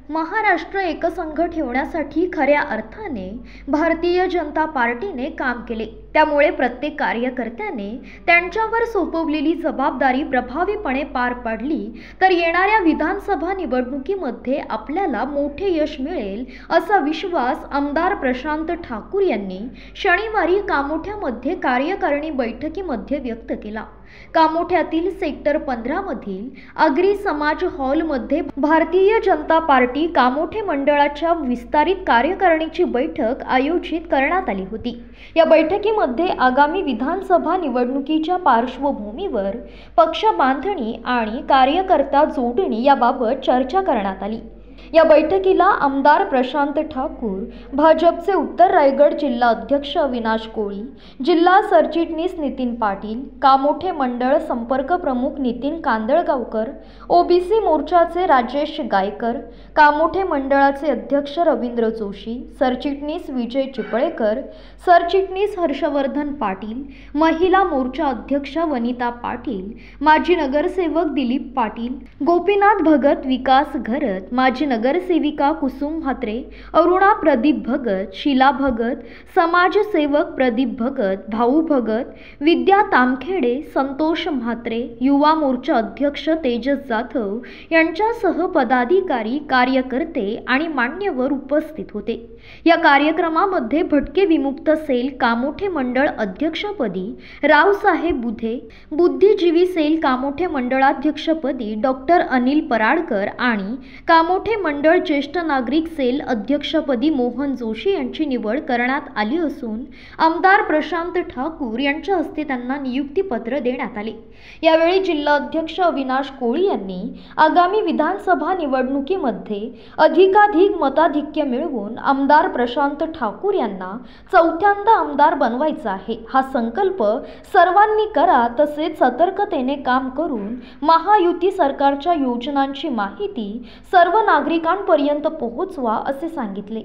महाराष्ट्र एकसंघ ठेवण्यासाठी खऱ्या अर्थाने भारतीय जनता पार्टीने काम केले। त्यामुळे प्रत्येक कार्यकर्त्याने त्यांच्यावर सोपवलेली जबाबदारी प्रभावीपणे पार पाडली तर येणाऱ्या विधानसभा निवडणुकीमध्ये आपल्याला मोठे यश मिळेल असा विश्वास आमदार प्रशांत ठाकूर यांनी शनिवारी कामोठ्यामध्ये कार्यकारिणी बैठकीमध्ये व्यक्त केला। कामोठ्यातील सेक्टर 15 मधील आगरी समाज हॉलमध्ये भारतीय जनता पार्टी कामोठे मंडळाच्या विस्तारित कार्यकारिणीची बैठक आयोजित करण्यात आली होती। या बैठकीमध्ये आगामी विधानसभा निवडणुकीच्या पार्श्वभूमीवर पक्ष बांधणी आणि कार्यकर्ता जोडणी याबाबत चर्चा करण्यात आली। या बैठकीला आमदार प्रशांत ठाकूर, भाजपचे उत्तर रायगड जिल्हा अध्यक्ष अविनाश कोळी, जिल्हा सरचिटणीस नितीन पाटील, कामोठे मंडळ संपर्क प्रमुख नितीन कांदळगावकर, ओबीसी मोर्चाचे राजेश गायकर, कामोठे मंडळाचे अध्यक्ष रवींद्र जोशी, सरचिटणीस विजय चिपळेकर, सरचिटणीस हर्षवर्धन पाटील, महिला मोर्चा अध्यक्ष वनिता पाटील, माजी नगरसेवक दिलीप पाटील, गोपीनाथ भगत, विकास घरत, माजी नगरसेविका कुसुम म्हात्रे, अरुणा प्रदीप भगत, शीला भगत, समाजसेवक प्रदीप भगत, भाऊ भगत, विद्या तामखेडे, संतोष म्हात्रे, युवा मोर्चा अध्यक्ष तेजस जाधव यांच्यासह पदाधिकारी, कार्यकर्ते आणि मान्यवर उपस्थित होते। या कार्यक्रमामध्ये भटके विमुक्त सेल कामोठे मंडळ अध्यक्षपदी रावसाहेब बुधे, बुद्धिजीवी सेल कामोठे मंडळाध्यक्षपदी डॉक्टर अनिल पराडकर आणि कामोठे मंडळ ज्येष्ठ नागरिक सेल अध्यक्षपदी मोहन जोशी यांची निवड करण्यात आली असून आमदार प्रशांत ठाकूर यांच्या हस्ते त्यांना नियुक्तीपत्र देण्यात आले। यावेळी जिल्हा अध्यक्ष अविनाश कोळी यांनी आगामी विधानसभा निवडणुकीमध्ये अधिकाधिक मताधिक्य मिळवून आमदार प्रशांत ठाकूर यांना चौथ्यांदा आमदार बनवायचा आहे। हा संकल्प सर्वांनी करा, तसेच सतर्कतेने काम करून महायुती सरकारच्या योजनांची माहिती सर्व नागरिकांपर्यंत पोहोचवा असे सांगितले।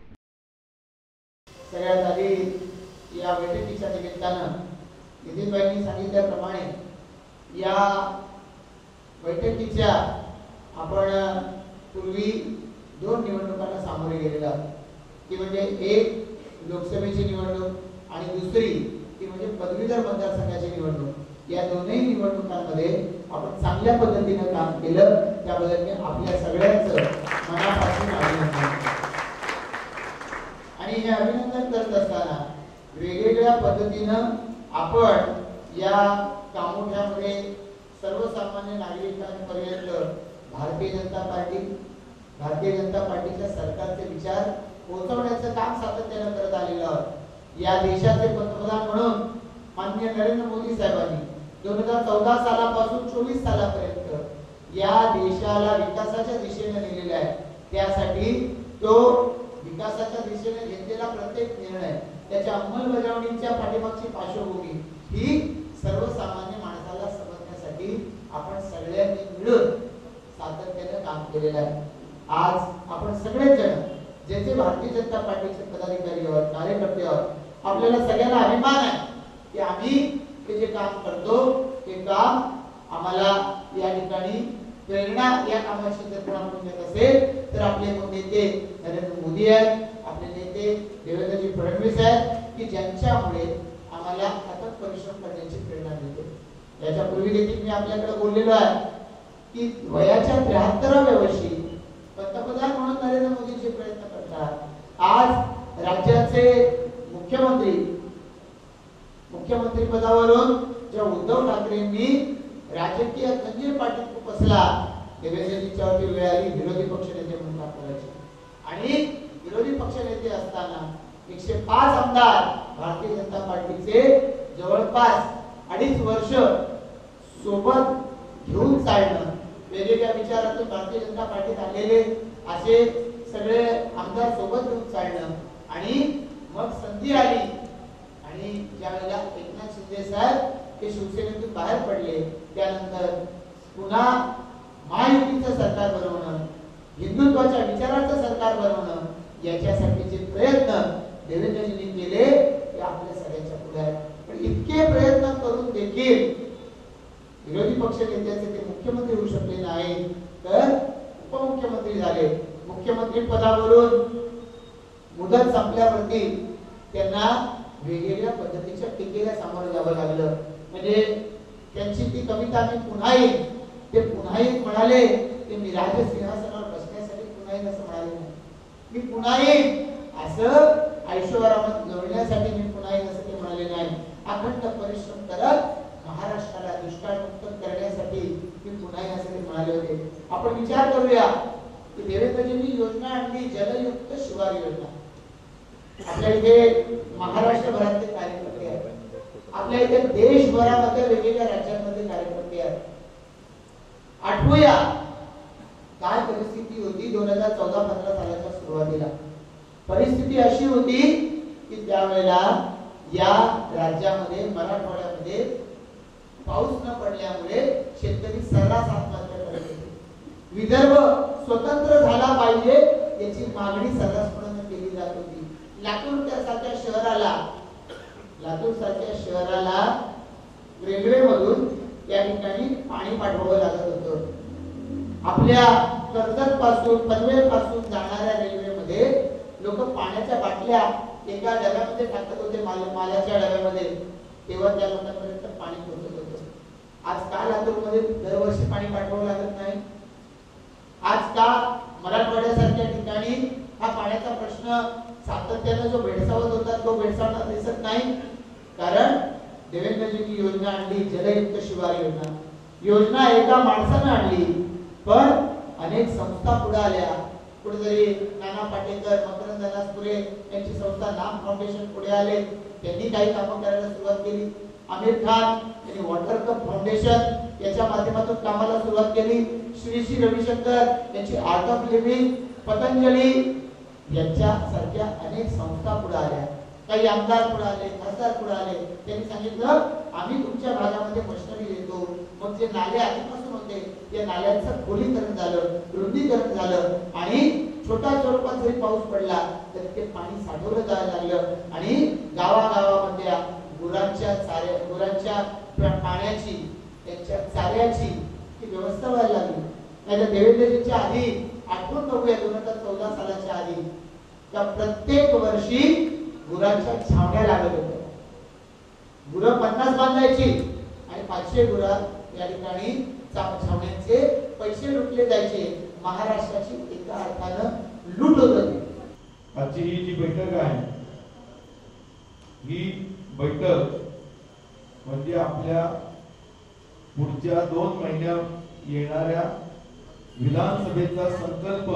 सगळ्यात आधी या बैठकीच्या निमित्तानं नितीनबाईंनी सांगितल्याप्रमाणे या बैठकीच्या आपण पूर्वी 2 निवडणुकांना सामोरे गेलेलो आहोत। ती म्हणजे एक लोकसभेची निवडणूक आणि दुसरी ती म्हणजे पदवीधर मतदारसंघाची निवडणूक। या दोन्ही निवडणुकांमध्ये आपण चांगल्या पद्धतीने काम केलं, त्याबद्दल मी आपल्या सगळ्यांचं मनापासून अभिनंदन करतो। आणि हे अभिनंदन करत असताना वेगवेगळ्या पद्धतीनं आपण या कामोठ्यामध्ये सर्वसामान्य नागरिकांपर्यंत भारतीय जनता पार्टीच्या सरकारचे विचार पोहोचवण्याचं काम सातत्याने करत आलेलो आहोत। या देशाचे पंतप्रधान म्हणून माननीय नरेंद्र मोदी साहेबांनी 2014 सालापासून 24 सालापर्यंत या देशाला विकासाच्या दिशेने नेलेले आहे। त्यासाठी तो विकासाच्या दिशेने घेतलेला प्रत्येक निर्णय, त्याच्या अंमलबजावणीच्या पाठीमागची पार्श्वभूमी ही सर्वसामान्य माणसाला समजण्यासाठी आपण सगळ्यांनी मिळून सातत्याने काम केलेलं आहे। आज आपण सगळेच जण जे भारतीय जनता पार्टीचे पदाधिकारी आहोत, कार्यकर्ते आहोत, आपल्याला सगळ्यांना अभिमान आहे की आम्ही हे जे काम करतो ते काम आम्हाला या ठिकाणी प्रेरणा या कामाची जर कोणाकडून येत असेल तर आपले नेते नरेंद्र मोदी आहेत, आपले नेते देवेंद्रजी फडणवीस आहेत, की ज्यांच्यामुळे आम्हाला अथक परिश्रम करण्याची प्रेरणा मिळते। याच्यापूर्वी देखील मी आपल्याकडे बोललेलो आहे की वयाच्या 73व्या वर्षी पंतप्रधान म्हणून नरेंद्र मोदींचे प्रयत्न करतात। आज राज्याचे मुख्यमंत्री पदावरून जेव्हा उद्धव ठाकरेंनी राजकीय खंजीर पाठीत खुपसला, देवेंद्रजींच्यावरती वेळ आली विरोधी पक्षनेते म्हणून काम करायचे। आणि विरोधी पक्षनेते असताना 105 आमदार भारतीय जनता पार्टीचे जवळपास 2.5 वर्ष सोबत घेऊन चालणं, वेगवेगळ्या विचारातून भारतीय जनता पार्टीत आलेले असे सगळे आमदार सोबत घेऊन चालणं आणि मग संधी आली आणि ज्यावेळेला एकनाथ शिंदे साहेब हे शिवसेनेतून बाहेर पडले, त्यानंतर पुन्हा महायुतीचं सरकार बनवणं, हिंदुत्वाच्या विचाराचं सरकार बनवणं, याच्यासाठीचे प्रयत्न देवेंद्रजींनी केले ते आपल्या सगळ्यांच्या पुढे आहेत। पण इतके प्रयत्न करून देखील विरोधी पक्ष नेत्याचे ते मुख्यमंत्री होऊ शकले नाही, तर उपमुख्यमंत्री झाले। मुख्यमंत्री पदावरून मुदत संपल्यावरती त्यांना वेगवेगळ्या पद्धतीच्या टीकेला सामोरं जावं लागलं. म्हणजे त्यांची ती कविता मी पुन्हा येईन, ते पुन्हा येईन म्हणाले ते मी राजसिंहासनावर बसण्यासाठी पुन्हा येईन असं म्हणाले नाही. मी पुन्हा येईन असं ऐश्वर्यामध्ये जोडण्यासाठी मी पुन्हा येईन असं ते म्हणाले नाही. अखंड परिश्रम करत महाराष्ट्राला दुष्काळमुक्त करण्यासाठी मी पुन्हा येईन असं ते म्हणाले होते. आपण विचार करूया की देवेंद्रजींनी योजना आणली जलयुक्त शिवार योजना. आपल्या इथे महाराष्ट्रभरातले कार्यकर्ते आहेत, आपल्या इथे देशभरामध्ये वेगवेगळ्या राज्यांमध्ये कार्यकर्ते आहेत. आठवूया काय परिस्थिती होती 2014-15 सालाच्या सुरुवातीला. परिस्थिती अशी होती की त्यावेळेला या राज्यामध्ये मराठवाड्यामध्ये पाऊस न पडल्यामुळे शेतकरी सर्रास आत्महत्या करत होते. विदर्भ स्वतंत्र झाला पाहिजे याची मागणी सर्रासपणे केली जात होती. लातूर सारख्या शहराला रेल्वे मधून या ठिकाणी पाणी पाठवावं लागत होतं. आपल्या कर्जत पासून पनवेल पासून जाणाऱ्या रेल्वेमध्ये लोक पाण्याच्या बाटल्या एका डब्यामध्ये टाकत होते, मालाच्या डब्यामध्ये. तेव्हा त्या लोकांपर्यंत पाणी पोहोचत होतं. आज का लातूरमध्ये दरवर्षी पाणी पाठवावं लागत नाही? आज का मराठवाड्यासारख्या ठिकाणी हा पाण्याचा प्रश्न सातत्याने जो भेडसावत होता तो भेडसावताना दिसत नाही? कारण देवेंद्रजींनी योजना आणली जलयुक्त शिवार योजना. योजना एका माणसाने आणली, पण अनेक संस्था पुढे आल्या. कुठेतरी नाना पाटेकर, मकरंद अनासपुरे यांची संस्था नाम फाउंडेशन पुढे आले. त्यांनी काही कामं करायला सुरुवात केली. आमिर खान यांनी वॉटर कप फाउंडेशन याच्या माध्यमातून कामाला सुरुवात केली. श्री रविशंकर यांची आर्ट ऑफ लिव्हिंग, पतंजली यांच्यासारख्या अनेक संस्था पुढे आल्या. काही आमदार पुढे आले, खासदार पुढे आले. त्यांनी सांगितलं आम्ही तुमच्या भागामध्ये मशिनरी देतो. मग जे नाले आधीपासून होते या नाल्यांचं खोलीकरण झालं, रुंदीकरण झालं आणि छोट्या स्वरूपात जरी पाऊस पडला तरी ते पाणी साठवलं जायला लागलं आणि गावागावामध्ये गुरांच्या पाण्याची, त्यांच्या चाऱ्याची ती व्यवस्था व्हायला लागली. नाहीतर देवेंद्रजींच्या आधी आठवण बघूया 2014 सालाच्या आधी त्या प्रत्येक वर्षी गुरांच्या छावण्या लागत होत्या. गुरं 50 बांधायची आणि 500 गुरं या ठिकाणी छावण्यांचे पैसे लुटले जायचे. महाराष्ट्राची एका अर्थानं लूट होत होती. आजची ही जी बैठक आहे ही बैठक म्हणजे आपल्या पुढच्या 2 महिन्यात येणाऱ्या विधानसभेचा संकल्प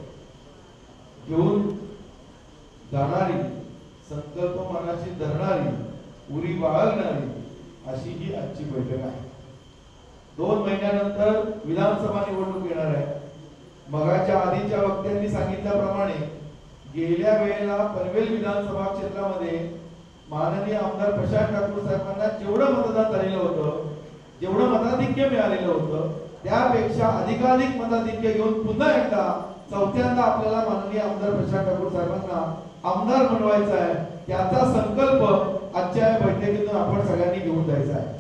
घेऊन जाणारी, संकल्प मनाशी धरणारी, उरी बाळगणारी अशी ही आजची बैठक आहे. 2 महिन्यानंतर विधानसभा निवडणूक येणार आहे. मगाच्या आधीच्या वक्त्यांनी सांगितल्याप्रमाणे गेल्या वेळेला पनवेल विधानसभा क्षेत्रामध्ये माननीय आमदार प्रशांत ठाकूर साहेबांना जेवढं मतदान झालेलं होतं, जेवढं मताधिक्य मिळालेलं होतं त्यापेक्षा अधिकाधिक मताधिक्य घेऊन पुन्हा एकदा चौथ्यांदा आपल्याला माननीय आमदार प्रशांत ठाकूर साहेबांना आमदार बनवायचा आहे. त्याचा संकल्प आजच्या बैठकीतून आपण सगळ्यांनी घेऊन जायचा आहे.